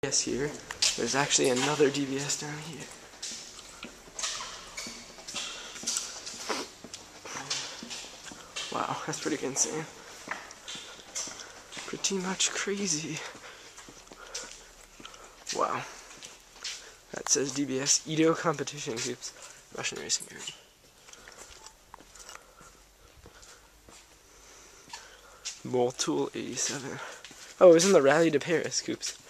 DBS here. There's actually another DBS down here. Wow, that's pretty insane. Pretty much crazy. Wow. That says DBS Edo competition groups Russian racing group. Mole Tool 87. Oh, it was in the Rally to Paris, Coops.